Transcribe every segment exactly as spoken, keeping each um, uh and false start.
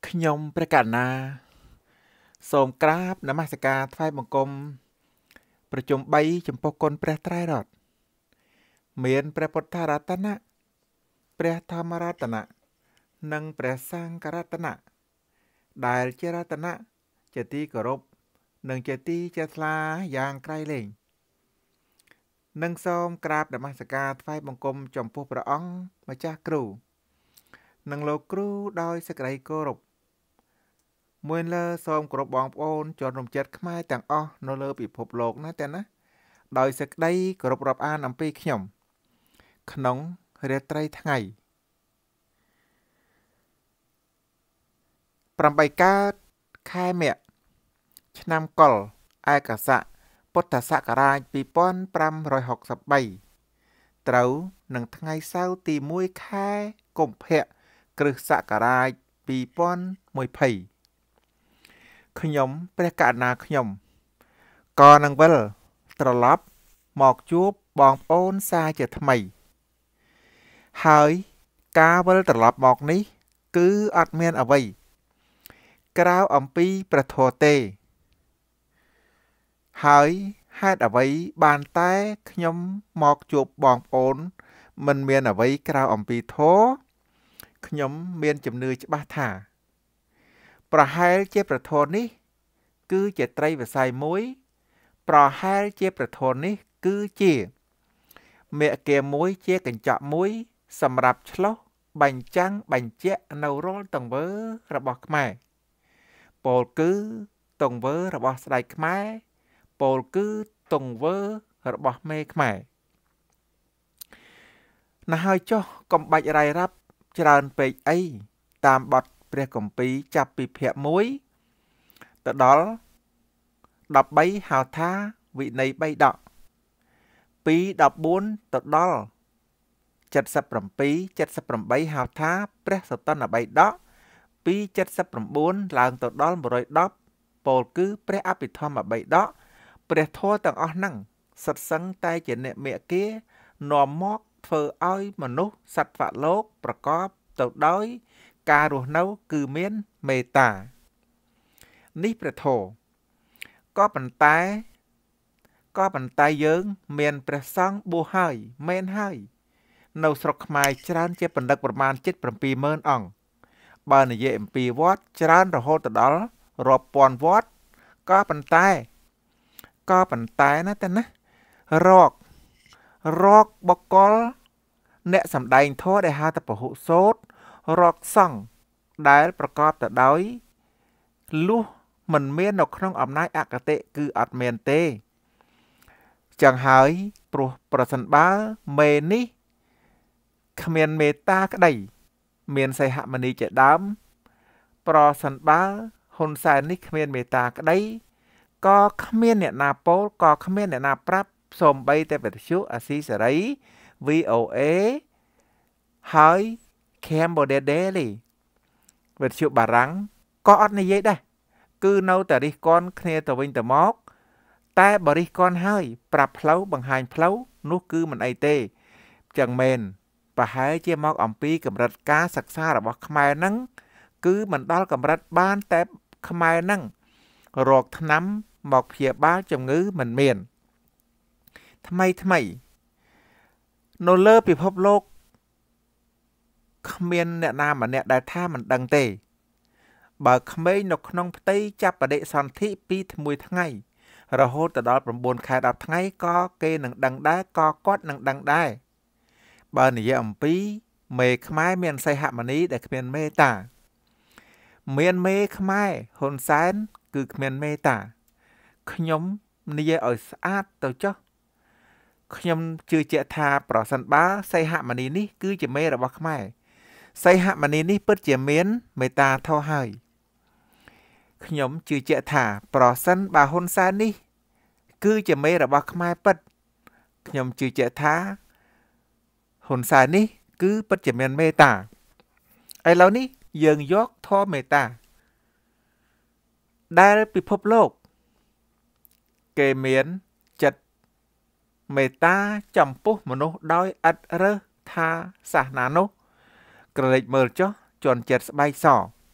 ខ្ញុំព្រះកណ្ណាសូមក្រាបនមស្ការថ្វាយបង្គំប្រជុំបីចំពោះគុណព្រះត្រៃរតន៍មានព្រះពុទ្ធរតនៈព្រះធម្មរតនៈនិងព្រះសង្ឃរតនៈដែលជារតនៈជាទីគោរពនិងជាទីជ្រះថ្លាយ៉ាងក្រៃលែងនិងសូមក្រាបនមស្ការថ្វាយបង្គំចំពោះព្រះអង្គម្ចាស់គ្រូនិងលោកគ្រូដោយសេចក្តីគោរពមួយលើសូមគោរពបងប្អូនជនរំចិត្តខ្មែរទាំងអស់នៅលើពិភពលោកណាតែណាដោយសេចក្តីគោរពរាប់អានអំពីខ្ញុំក្នុងរាត្រីថ្ងៃប្រាំបីកើតខែមិញឆ្នាំកុរឯកស័កពុទ្ធសករាជពីរពាន់ប្រាំរយហកសិបបីត្រូវនឹងថ្ងៃសៅរ៍ទីមួយខែកុម្ភៈគ្រិស្តសករាជពីរពាន់មួយភ័យខ្ញុំព្រះកណ្ណាខ្ញុំក៏នឹងវិលត្រឡប់មកជួបបងប្អូនសាជាថ្មីហើយការវិលត្រឡប់មកនេះគឺអត់មានអ្វីក្រៅអំពីព្រះធម៌ទេហើយហេតុអ្វីបានតែខ្ញុំមកជួបបងប្អូនមិនមានអ្វីក្រៅអំពីធម៌ខ្ញុំមានជំនឿច្បាស់ថាប្រហែលជាព្រះធម៌នេះគឺជាត្រីវិស័យមួយប្រហែលជាព្រះធម៌នេះគឺជាមេគាមួយជាកញ្ចក់មួយសម្រាប់ឆ្លោះបញ្ចាំងបញ្ជាក់នៅរាល់ទង្វើរបស់ខ្មែរពោលគឺទង្វើរបស់ស្ដេចខ្មែរពោលគឺទង្វើរបស់មេខ្មែរណាស់ហើយចុះកុំបាច់រាយរាប់ច្រើនពេកអីតាមបទព្រះគម្ពីរចាប់ពីភាគមួយទៅដល់ដប់បីហៅថាវិន័យបីដកពីដប់បួនទៅដល់ចិតសិបប្រាំពីរ ចិតសិបប្រាំបីហៅថាព្រះសតនបៃដកពីចិតសិបប្រាំបួនឡើងទៅដល់មួយរយដប់ពោលគឺព្រះអភិធម្មបៃដកព្រះធម៌ទាំងអស់ហ្នឹងសិតសឹងតែជាអ្នកមេគានាំមកធ្វើឲ្យមនុស្សសត្វលោកប្រកបទៅដោយការរស់នៅគឺមានមេត្តានេះព្រះធម៌ក៏ប៉ុន្តែក៏ប៉ុន្តែយើងមានព្រះសង្ឃបួសហើយមែនហើយនៅស្រុកខ្មែរច្រើនជាបណ្ដឹកប្រមាណជិតប្រាំពីរម៉ឺនអង្គបើនិយាយអំពីវត្តច្រើនរហូតទៅដល់រាប់ពាន់វត្តក៏ប៉ុន្តែក៏ប៉ុន្តែណាតែណារករកបកលអ្នកសម្ដែងធម៌ដែលហៅថាពហុសូត្ររកសង្ឃដែលប្រកបទៅដោយលុះមិនមាននៅក្នុងអំណាចអគតិគឺអត់មានទេចឹងហើយព្រោះប្រសិនបើមេនេះគ្មានមេត្តាក្តីមានសីហមុនីជាដើមប្រសិនបើហ៊ុនសែននេះគ្មានមេត្តាក្តីក៏គ្មានអ្នកណាពោលក៏គ្មានអ្នកណាប្រាប់សូម្បីតែវិទ្យុអាស៊ីសេរី វី អូ អេ ហើយ Cambodia Daily វិទ្យុបារាំងក៏អត់និយាយដែរគឺនៅតែរិះគន់គ្នាទៅវិញទៅមកតែបរិះគន់ហើយប្រាប់ផ្លូវបង្ហាញផ្លូវនោះគឺមិនអីទេចឹងមែនប្រហែលជាមកអំពីកម្រិតការសិក្សារបស់ខ្មែរហ្នឹងគឺមិនដល់កម្រិតបានតែខ្មែរហ្នឹងរកថ្នាំមកព្យាបាលជំងឺមិនមានថ្មីថ្មីនៅលើពិភពលោកគ្មានអ្នកណាម្នាក់ដែលថាមិនដឹងទេបើក្មេងនៅក្នុងផ្ទៃចាប់បដិសន្ធិពីមួយថ្ងៃរហូតទៅដល់ប្រាំបួនខែដប់ថ្ងៃក៏គេនឹងដឹងដែរក៏គាត់នឹងដឹងដែរបើនិយាយអំពីមេខ្មែរមានសីហមុនីដែលគ្មានមេត្តាមានមេខ្មែរហ៊ុនសែនគឺគ្មានមេត្តាខ្ញុំនិយាយឲ្យស្អាតទៅចុះខ្ញុំជឿជាក់ថាប្រសិនបើសីហមុនីនេះគឺជាមេរបស់ខ្មែរសីហមុនីនេះពិតជាមានមេត្តាធម៌ហើយខ្ញុំជឿជាក់ថាប្រសិនបើហ៊ុនសែននេះគឺជាមេរបស់ខ្មែរពិតខ្ញុំជឿជាក់ថាហ៊ុនសែននេះគឺពិតជាមានមេត្តាឥឡូវនេះយើងយកធម៌មេត្តាដែលពិភពលោកគេមានចិត្តមេត្តាចំពោះមនុស្សដោយឥតរើសថាសាសនានោះក្រឡេកមើលចុះជន់ចិត្តស្បែកស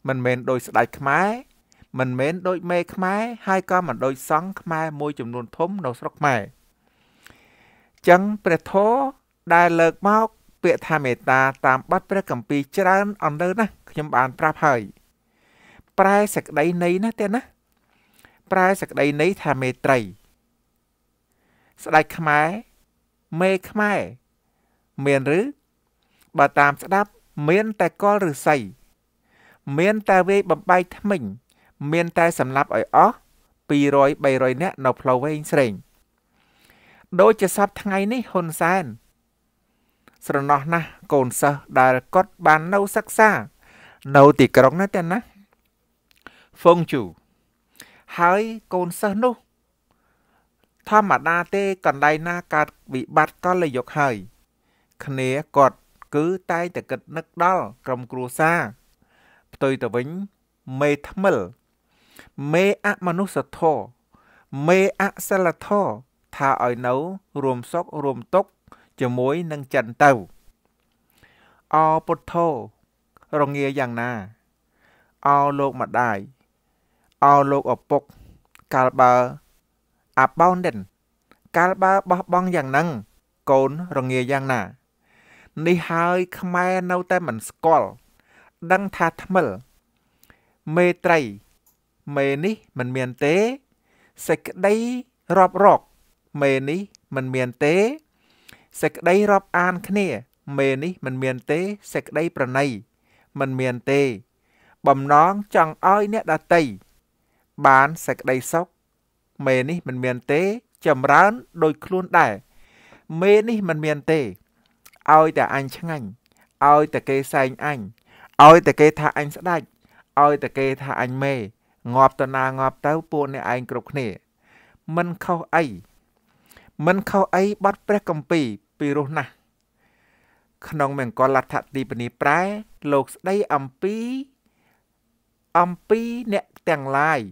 មិនមែនដោយស្ដេចខ្មែរមិនមែនដោយមេខ្មែរហើយក៏មិនដោយសង្ឃខ្មែរមួយចំនួនធំនៅស្រុកខ្មែរចឹងព្រះធម៌ដែលលើកមកពាក្យថាមេត្តាតាមបទព្រះគម្ពីរច្រើនអន្លើណាស់ខ្ញុំបានប្រាប់ហើយប្រែសេចក្តីន័យណាទេណាប្រែសេចក្តីន័យថាមេត្រីស្ដេចខ្មែរមេខ្មែរមានឬបើតាមស្ដាប់មានតែកលឫស្សីមានតែវាយបំបែកថ្មិញមានតែសម្លាប់ឲ្យអស់ពីរយ បីរយនាក់នៅផ្លូវវែងស្រេងដូចជាសពថ្ងៃនេះហ៊ុនសែនស្រណោះណាស់កូនសិស្សដែលគាត់បាននៅសិក្សានៅទីក្រុងណាតែណាហ្វុងជូហើយកូនសិស្សនោះធម្មតាទេកន្លែងណាកើតវិបត្តិកលយុគហើយគ្នាគាត់គឺតែតែគិតនឹកដល់ក្រុមគ្រួសារផ្ទុយទៅវិញមេថ្មិលមេអមនុស្សធម៌មេអសិលធម៌ថាឲ្យនៅរួមសុខរួមទុក្ខជាមួយនឹងចិនទៅអពុទ្ធោរងាយ៉ាងណាអោលោកម្ដាយអោលោកឪពុកកាលបើអាបោនដិនកាលបើបោះបង់យ៉ាងហ្នឹងកូនរងាយ៉ាងណានេះហើយខ្មែរនៅតែមិនស្គាល់ដឹងថាថ្មិលមេត្រីមេនេះមិនមានទេសេចក្តីរាប់រកមេនេះមិនមានទេសេចក្តីរាប់អានគ្នាមេនេះមិនមានទេសេចក្តីប្រណីមិនមានទេបំណងចង់ឲ្យអ្នកដតីបានសេចក្តីសុខមេនេះមិនមានទេចម្រើនដោយខ្លួនដែរមេនេះមិនមានទេឲ្យតែអញឆ្ងាញ់ឲ្យតែគេសែងអញឲ្យតែគេថាអញស្ដាច់ឲ្យតែគេថាអញមេងាប់ទៅណាងាប់ទៅពួកអ្នកឯងគ្រប់គ្នាមិនខុសអីមិនខុសអីបាត់ព្រះគម្ពីរពីរោះណាស់ក្នុងមង្គលលដ្ឋទីបនីប្រែលោកស្ដីអំពីអំពីអ្នកទាំងឡាយ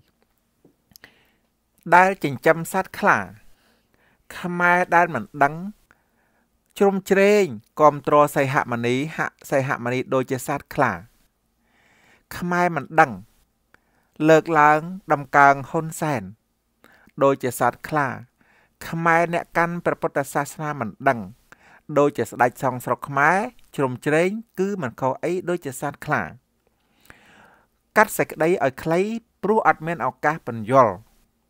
ដែលចិញ្ចឹមសត្វខ្លាខ្មែរដែលមិនដឹងជ្រុំជ្រែងគាំទ្រសីហមុនីហសីហមុនីដូចជាសត្វខ្លាខ្មែរមិនដឹងលើកឡើងដំកើងហ៊ុនសែនដូចជាសត្វខ្លាខ្មែរអ្នកកាន់ព្រះពុទ្ធសាសនាមិនដឹងដូចជាស្ដេចសង្ឃស្រុកខ្មែរជ្រុំជ្រែងគឺមិនខុសអីដូចជាសត្វខ្លាកាត់សេចក្តីឲ្យខ្លីព្រោះអត់មានឱកាសបញ្យល់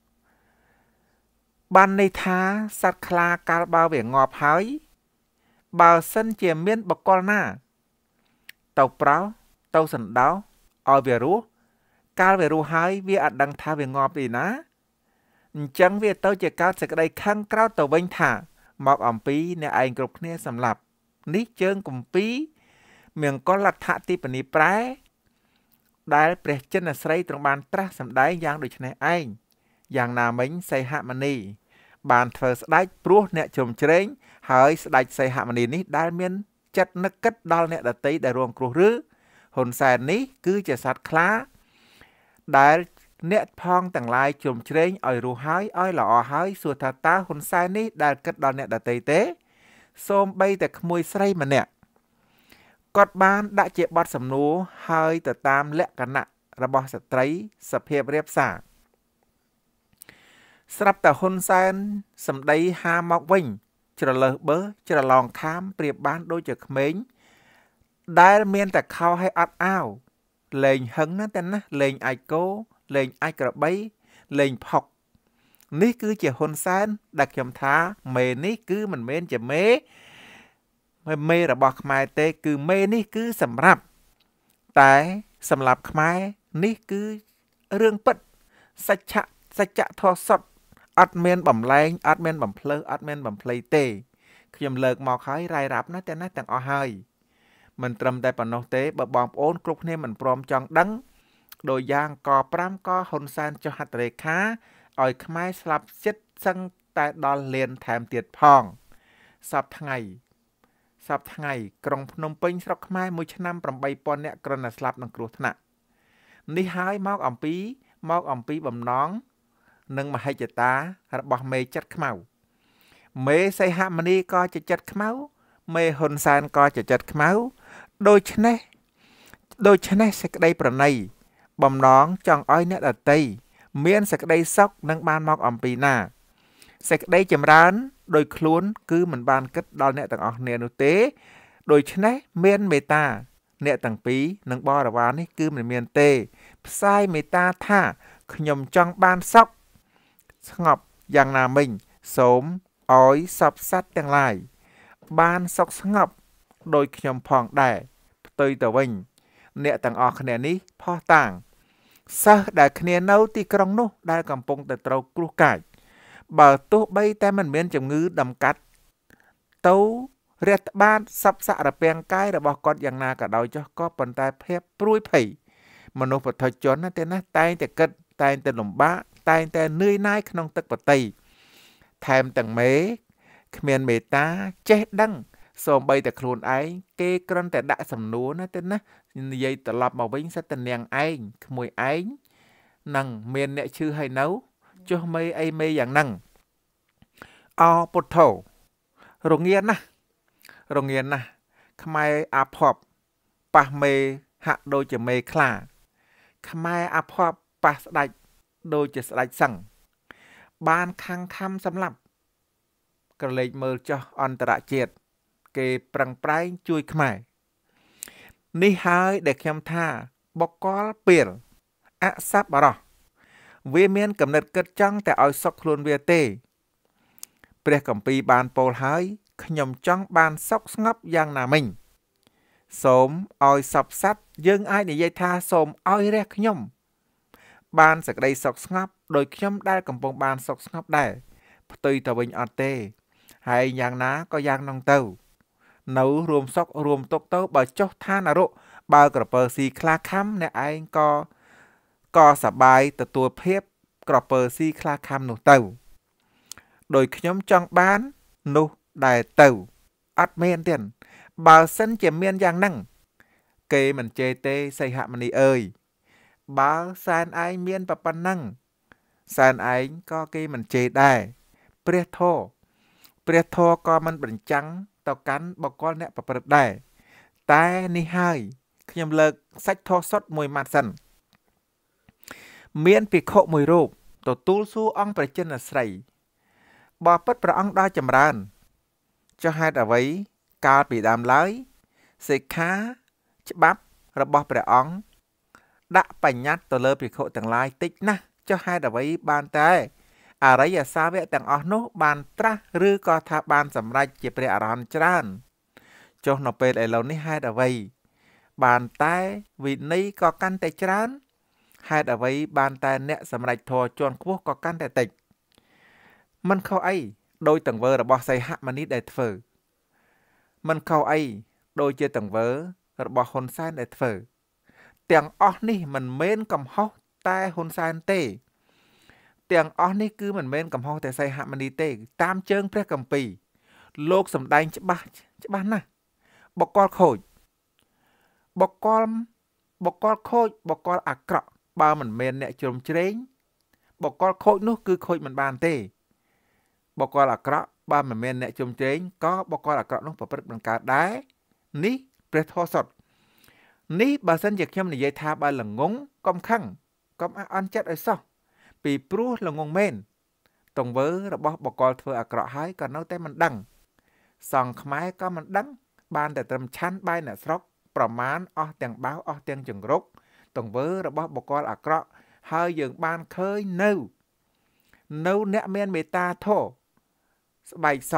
បានន័យថាសត្វខ្លាកាលបើវាងាប់ហើយបើសិនជាមានបកលណាទៅប្រោទៅសណ្ដោឲ្យវារស់កាលវារស់ហើយវាអត់ដឹងថាវាងាប់ទីណាអញ្ចឹងវាទៅជាកើតសេចក្តីខឹងក្រោធទៅវិញថាមកអំពីអ្នកឯងគ្រប់គ្នាសម្លាប់នេះជើងគម្ពីរមង្គលលដ្ឋទីបនីប្រែដែលព្រះចិនស្រីទ្រង់បានត្រាស់សម្ដែងយ៉ាងដូចនេះឯងយ៉ាងណាមិញសីហមុនីបានធ្វើស្ដេចព្រោះអ្នកជ្រុំជ្រែងហើយស្ដេចសីហមុនីនេះដែលមានចិត្តនឹកគិតដល់អ្នកដតីដែលរងគ្រោះឬហ៊ុនសែននេះគឺជាសត្វខ្លាដែលអ្នកផងទាំងឡាយជ្រុំជ្រែងឲ្យរស់ហើយឲ្យល្អហើយសួរថាតើហ៊ុនសែននេះដែលគិតដល់អ្នកដតីទេសូម្បីតែក្មួយស្រីម្នាក់គាត់បានដាក់ជាបទសំណួរហើយទៅតាមលក្ខណៈរបស់ស្ត្រីសភាពរៀបសារស្រាប់តែហ៊ុនសែនសម្ដីហាមកវិញច្រលើសបើច្រឡងខាមប្រៀបបានដូចជាក្មេងដែលមានតែខោឲ្យអត់អាវលេងហឹងណាតែណាលេងអាចគោលេងអាចក្របីលេងផុកនេះគឺជាហ៊ុនសែនដែលខ្ញុំថាមេនេះគឺមិនមែនជាមេមេរបស់ខ្មែរទេគឺមេនេះគឺសម្រាប់តែសម្រាប់ខ្មែរនេះគឺរឿងពិតសច្ចៈសច្ចៈធម៌សុទ្ធអត់មានបំលែងអត់មានបំភ្លើសអត់មានបំភ្លៃទេខ្ញុំលើកមកហើយរាយរាប់ណាតែណាទាំងអស់ហើយមិនត្រឹមតែប៉ុណ្ណោះទេបើបងប្អូនគ្រប់គ្នាមិនព្រមចង់ដឹងដោយយ៉ាងកប្រាំកហ៊ុនសែនចុះហត្ថលេខាឲ្យខ្មែរស្លាប់ចិត្តសឹងតែដល់លានថែមទៀតផងសពថ្ងៃសពថ្ងៃក្រុងភ្នំពេញស្រុកខ្មែរមួយឆ្នាំប្រាំបីពាន់នាក់គ្រាន់តែស្លាប់នឹងគ្រោះថ្នាក់នេះហើយមកអំពីមកអំពីបំណងនិងមហិច្ឆតារបស់មេចិត្តខ្មៅមេសីហមុនីក៏ជាចិត្តខ្មៅមេហ៊ុនសែនក៏ជាចិត្តខ្មៅដូច្នេះដូច្នេះសេចក្តីប្រណីបំណងចង់ឲ្យអ្នកដតីមានសេចក្តីសុខនឹងបានមកអំពីណាសេចក្តីចម្រើនដោយខ្លួនគឺមិនបានគិតដល់អ្នកទាំងអស់គ្នានោះទេដូច្នេះមានមេត្តាអ្នកទាំងពីរនិងបរិវារនេះគឺមិនមានទេផ្សាយមេត្តាថាខ្ញុំចង់បានសុខស្ងប់យ៉ាងណាមិញសូមឲ្យសពសត្វទាំងឡាយបានសុខស្ងប់ដោយខ្ញុំផងដែរផ្ទុយទៅវិញអ្នកទាំងអស់គ្នានេះផុសតាងសិស្សដែលគ្នានៅទីក្រុងនោះដែលកំពុងតែត្រូវគ្រោះកាចបើទោះបីតែមិនមានជំងឺដំកាត់ទៅរាតត្បាតសពសរពាងកាយរបស់គាត់យ៉ាងណាក៏ដោយចុះក៏ប៉ុន្តែភាពព្រួយភ័យមនុស្សពុទ្ធជនណាទេណាតែងតែគិតតែងតែលំបាកតែងតែនឿយណាយក្នុងទឹកបតីថែមទាំងមេគ្មានមេត្តាចេះដឹងសូម្បីតែខ្លួនឯងគេគ្រាន់តែដាក់សំណួរណាទេណានិយាយត្រឡប់មកវិញសិតតែនាងឯងក្មួយឯងនឹងមានអ្នកឈឺហើយនៅចុះមេអីមេយ៉ាងហ្នឹងអពុទ្ធោរងាណាស់រងាណាស់ខ្មែរអាភ័ព្វប៉ះមេហាក់ដូចជាមេខ្លាខ្មែរអាភ័ព្វប៉ះស្ដាច់ដូចជាស្ដាច់សឹងបានខាំងខំសម្លាប់ក្រឡេកមើលចោះអន្តរជាតិគេប្រឹងប្រែងជួយខ្មែរនេះហើយដែលខ្ញុំថាបកលពេលអសប្បុរសវាមានកំណត់គិតចង់តែឲ្យសុខខ្លួនវាទេព្រះគម្ពីរបានពោលហើយខ្ញុំចង់បានសុខស្ងប់យ៉ាងណាមិញសូមឲ្យសពសត្វយើងអាចនិយាយថាសូមឲ្យរះខ្ញុំបានសេចក្តីសុខស្ងប់ដោយខ្ញុំដែលកំពុងបានសុខស្ងប់ដែរផ្ទុយទៅវិញអត់ទេហើយយ៉ាងណាក៏យ៉ាងនោះទៅនៅរួមសុខរួមទុក្ខទៅបើចុះឋាននរកបើក្រពើស៊ីខ្លាខំអ្នកឯងក៏ក៏សបាយទទួលភាពក្រពើស៊ីខ្លាខំនោះទៅដោយខ្ញុំចង់បាននោះដែរទៅអត់មានទៀតបើសិនជាមានយ៉ាងហ្នឹងគេមិនជេរទេសីហមុនីអើយបើសែនឯងមានប៉ុណ្ណឹងសែនឯងក៏គេមិនជេរដែរព្រះធម៌ព្រះធម៌ក៏មិនបញ្ចាំងទៅកាន់បកលអ្នកប្រព្រឹត្តដែរតែនេះហើយខ្ញុំលើកសាច់ធម៌សុទ្ធមួយម៉ាត់សិនមានភិក្ខុមួយរូបទទួលសួរអង្គព្រះចិនស្រីបើពិតព្រះអង្គដល់ចម្រើនចុះហេតុអ្វីកាលពីដើមឡើយសិក្ខាច្បាប់របស់ព្រះអង្គដាក់បញ្ញត្តិទៅលើភិក្ខុទាំងឡាយតិចណាស់ចុះហេតុអ្វីបានតែអរិយសាវកទាំងអស់នោះបានត្រាស់ឬក៏ថាបានសម្រេចជាព្រះអរហន្តច្រើនចុះនៅពេលឥឡូវនេះហេតុអ្វីបានតែវិន័យក៏កាន់តែច្រើនហេតុអ្វីបានតែអ្នកសម្រេចធម៌ជាន់ខ្ពស់ក៏កាន់តែតិចមិនខុសអីដោយទង្វើរបស់សីហមុនីដែលធ្វើមិនខុសអីដោយជាទង្វើរបស់ហ៊ុនសែនដែលធ្វើទាំងអស់នេះមិនមែនកំហុសតែហ៊ុនសែនទេទាំងអស់នេះគឺមិនមែនកំហុសតែសីហមុនីទេតាមជើងព្រះគម្ពីរលោកសម្ដែងច្បាស់ច្បាស់ណាស់បកលខូចបកលបកលខូចបកលអាក្រក់បើមិនមែនអ្នកជ្រុំជ្រែងបកលខូចនោះគឺខូចមិនបានទេបកលអាក្រក់បើមិនមែនអ្នកជ្រុំជ្រែងក៏បកលអាក្រក់នោះប្រព្រឹត្តមិនកើតដែរនេះព្រះធម៌សុទ្ធនេះបើសិនជាខ្ញុំនិយាយថាបើល្ងងកុំខឹងកុំអន់ចិត្តឲ្យសោះពីព្រោះល្ងងមែនទង្វើរបស់បកលធ្វើអាក្រក់ហើយក៏នៅតែមិនដឹងសង្ឃខ្មែរក៏មិនដឹងបានតែត្រឹមឆាន់បាយអ្នកស្រុកប្រមាណអស់ទាំងបាវអស់ទាំងចង្រុកទង្វើរបស់បកលអាក្រក់ហើយយើងបានឃើញនៅនៅអ្នកមានមេត្តាធម៌ស្បែកស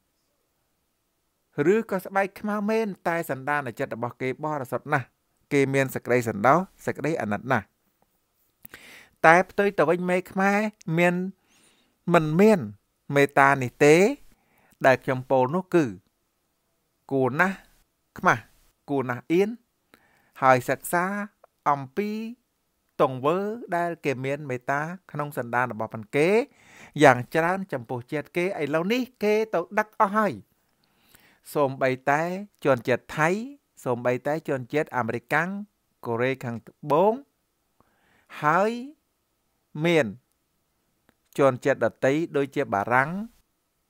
ឬក៏ស្បែកខ្មៅមែនតែសន្តានចិត្តរបស់គេបរិសុទ្ធណាស់គេមានសេចក្តីសន្តោសសេចក្តីអាណិតណាស់តែផ្ទុយទៅវិញមេខ្មែរមានមិនមានមេត្តានេះទេដែលខ្ញុំពោលនោះគឺគួរណាស់ខ្មាស់គួរណាស់អៀនហើយសិក្សាអំពីទង្វើដែលគេមានមេត្តាក្នុងសន្តានរបស់ប៉ុនគេយ៉ាងច្រើនចំពោះជាតិគេឥឡូវនេះគេទៅដឹកអស់ហើយសូម្បីតែជនជាតិថៃសូម្បីតែជនជាតិអាមេរិកកូរ៉េខាងត្បូងហើយមានជនជាតិដទៃដូចជាបារាំង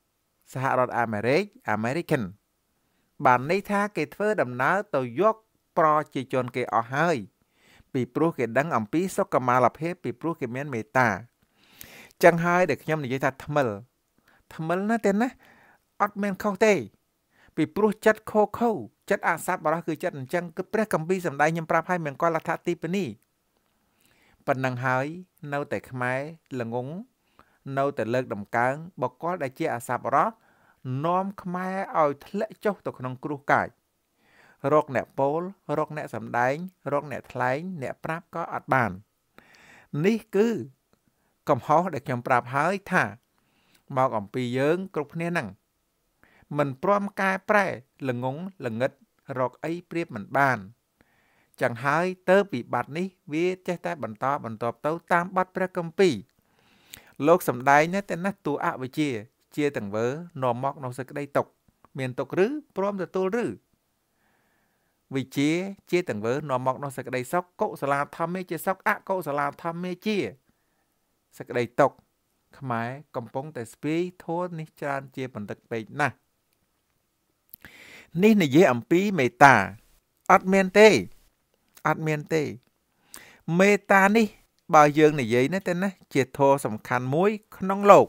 សហរដ្ឋអាមេរិក American បានន័យថាគេធ្វើដំណើរទៅយកប្រជាជនគេអស់ហើយពីព្រោះគេដឹងអំពីសុខុមាលភាពពីព្រោះគេមានមេត្តាចឹងហើយដែលខ្ញុំនិយាយថាថ្មិលថ្មិលណាទេណាអត់មានខុសទេពីព្រោះចិត្តខោខោចិត្តអសប្បុរសគឺចិត្តអញ្ចឹងគឺព្រះគម្ពីរសម្ដែងខ្ញុំប្រាប់ឲ្យមង្គលអដ្ឋទីបនីប៉ុណ្ណឹងហើយនៅតែខ្មែរល្ងងនៅតែលើកដំកើងបកលដែលជាអសប្បុរសនាំខ្មែរឲ្យធ្លាក់ចុះទៅក្នុងគ្រោះកាយរកអ្នកពោលរកអ្នកសម្ដែងរកអ្នកថ្លែងអ្នកប្រាប់ក៏អត់បាននេះគឺកំហុសដែលខ្ញុំប្រាប់ហើយថាមកអំពីយើងគ្រប់គ្នាហ្នឹងមិនព្រមកែប្រែល្ងងល្ងិតរកអីប្រៀបមិនបានចឹងហើយទៅពីបាត់នេះវាចេះតែបន្តបន្តទៅតាមបាត់ព្រះគម្ពីរលោកសំដែងណាតែណាតួអវិជ្ជាជាទាំងវើនាំមកនៅសេចក្តីទុកមានទុកឬព្រមទទួលឬវិជ្ជាជាទាំងវើនាំមកនៅសេចក្តីសុខកុសលាធម្មេជាសុខអកុសលាធម្មេជាសេចក្តីទុកខ្មែរកំពុងតែស្ពាយធននេះច្រើនជាបន្ទឹកពេកណាស់នេះនិយាយអំពីមេត្តាអត់មានទេអត់មានទេមេត្តានេះបើយើងនិយាយណាទេណាជាធម៌សំខាន់មួយក្នុងលោក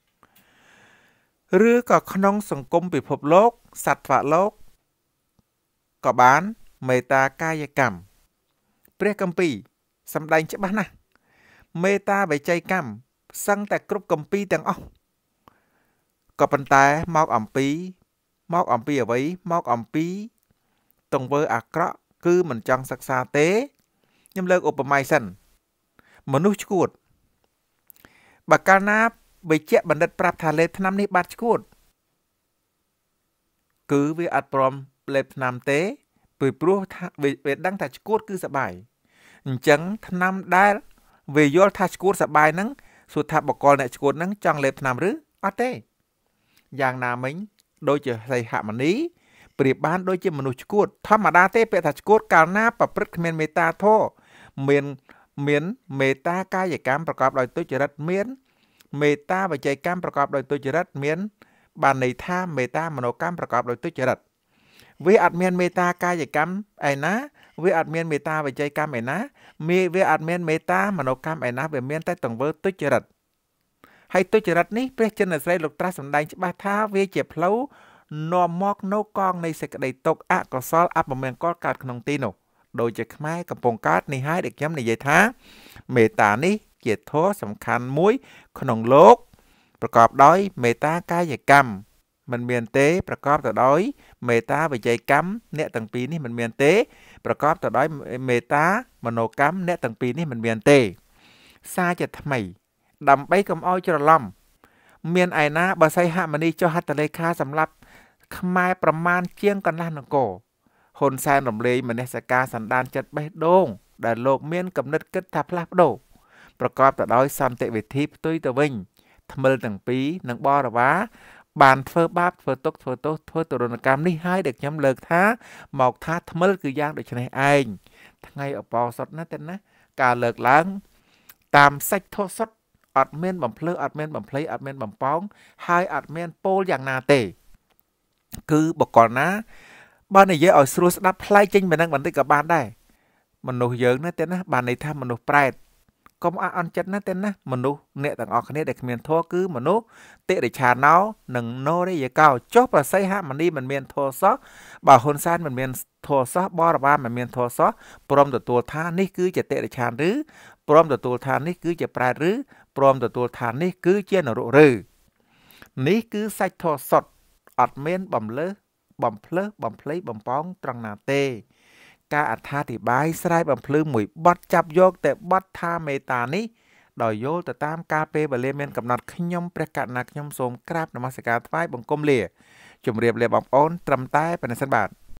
ឬក៏ក្នុងសង្គមពិភពលោកសត្វលោកក៏បានមេត្តាកាយកម្មព្រះគម្ពីរសម្ដែងច្បាស់ណាស់មេត្តាវិច័យកម្មសឹងតែគ្រប់គម្ពីរទាំងអស់ក៏ប៉ុន្តែមកអំពីមកអំពីអ្វីមកអំពីទង្វើអាក្រក់គឺមិនចង់សិក្សាទេខ្ញុំលើកឧបមាសិនមនុស្សឈួតបើកាលណាវេជ្ជបណ្ឌិតប្រាប់ថាលេបថ្នាំនេះបាត់ឈួតគឺវាអត់ព្រមលេបថ្នាំទេពីព្រោះថាវាដឹងថាឈួតគឺសបាយអញ្ចឹងថ្នាំដែលវាយល់ថាឈួតសបាយហ្នឹងសួរថាបកលអ្នកឈួតហ្នឹងចង់លេបថ្នាំឬអត់ទេយ៉ាងណាមិញដូចជាសីហមុនីប្រៀបបានដូចជាមនុស្សឈួតធម្មតាទេពាក្យថាឈួតកាលណាប្រព្រឹត្តគ្មានមេត្តាធម៌មានមានមេត្តាកាយកម្មប្រកបដោយទុច្ចរិតមានមេត្តាវចីកម្មប្រកបដោយទុច្ចរិតមានបានន័យថាមេត្តាមនោកម្មប្រកបដោយទុច្ចរិតវាអត់មានមេត្តាកាយកម្មឯណាវាអត់មានមេត្តាវចីកម្មឯណាមេវាអត់មានមេត្តាមនោកម្មឯណាវាមានតែទង្វើទុច្ចរិតហើយទុច្ចរិតនេះព្រះចិនស្រីលោកត្រាស់សម្ដែងច្បាស់ថាវាជាផ្លូវនាំមកនៅកងនៃសេចក្តីទុក្ខអកុសលអពមង្គលកើតក្នុងទីនោះដូចជាខ្មែរកំពុងកើតនេះហើយដែលខ្ញុំនិយាយថាមេត្តានេះជាធម៌សំខាន់មួយក្នុងលោកប្រកបដោយមេត្តាកាយកម្មមិនមានទេប្រកបទៅដោយមេត្តាវិច័យកម្មអ្នកទាំងពីរនេះមិនមានទេប្រកបទៅដោយមេត្តាមនោកម្មអ្នកទាំងពីរនេះមិនមានទេសារជាថ្មីដើម្បីកុំឲ្យច្រឡំមានឯណាបើសីហមុនីចុះហត្ថលេខាសម្រាប់ខ្មែរប្រមាណជាងកន្លះនគរហ៊ុនសែនរំលែងមនសិការសន្តានចិត្តបេះដូងដែលលោកមានកំណត់គិតថាផ្លាស់ប្ដូរប្រកបទៅដោយសន្តិវិធីផ្ទុយទៅវិញថ្មិលទាំងពីរនិងបរិវារបានធ្វើបាបធ្វើទុកធ្វើទោសធ្វើទរណកម្មនេះហើយដែលខ្ញុំលើកថាមកថាថ្មិលគឺយ៉ាងដូចនេះឯងថ្ងៃអបអរសុតណាទេណាការលើកឡើងតាមសាច់ធោសុតអត់មានបំភ្លឺអត់មានបំភ្លៃអត់មានបំប៉ោងហើយអត់មានពោលយ៉ាងណាទេគឺបកលណាបើនិយាយឲ្យស្រួលស្ដាប់ផ្លែចេញពីនឹងបន្តិចក៏បានដែរមនុស្សយើងណាទេណាបានន័យថាមនុស្សប្រែតកុំអអន់ចិត្តណាទេណាមនុស្សអ្នកទាំងអស់គ្នាដែលគ្មានធម៌គឺមនុស្សតិរិឆាណោនិងណូរិយកោចុះប្រស័យហមុនីមិនមានធម៌សោះបើហ៊ុនសែនមិនមានធម៌សោះបរិវារមិនមានធម៌សោះព្រមទទួលថានេះគឺជាតិរិឆានឬព្រមទទួលថានេះគឺជាប្រែតឬព្រមទទួលថានេះគឺជានរកឬនេះគឺសាច់ធម៌សុទ្ធអត់មានបំលើសបំភ្លើសបំភ្លៃបំប៉ោងត្រង់ណាទេការអត្ថាធិប្បាយស្រ័យបំភ្លឺមួយបត់ចាប់យកតែបត់ថាមេត្តានេះដោយយល់ទៅតាមការពេលវេលាមានកំណត់ខ្ញុំព្រះករុណាខ្ញុំសូមក្រាបនមស្ការថ្វាយបង្គំលាជម្រាបលាបងប្អូនត្រឹមតែប៉ុណ្ណេះសិនបាទ